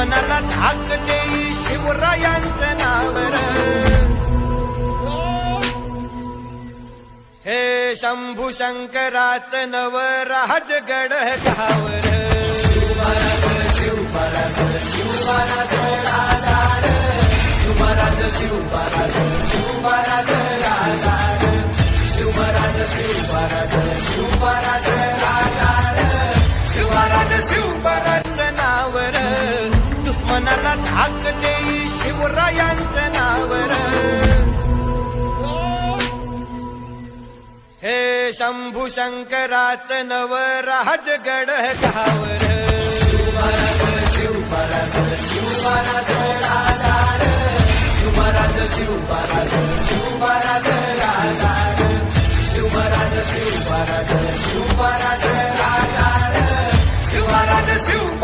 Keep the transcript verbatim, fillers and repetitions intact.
दुश्मनाला धाक देई शिवरायांचं नावर हे शंभू शंकराचं नव राजगड गावर शिवराज शिवराज राजार शिवराज शिवराज शिवराज राजार शिवराज शिवराज शिवराज राजार शिवराज शिवराज नावर दुश्मनाला धाक देई शिवरायांचं नावर हे शंभू शंकराचं नव राजगड गावर शिवराज शिवराज शिवराज राजार शिवराज शिवराज शिवराज राजार शिवराज शिवराज शिवराज राजार शिवराज शिव